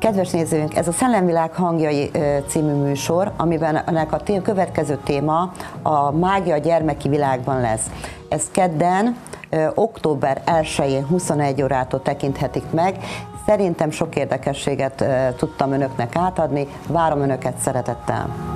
Kedves nézőink, ez a Szellemvilág hangjai című műsor, amiben ennek a következő téma a mágia a gyermeki világban lesz. Ez kedden, október 1-én 21 órától tekinthetik meg. Szerintem sok érdekességet tudtam önöknek átadni, várom önöket szeretettel.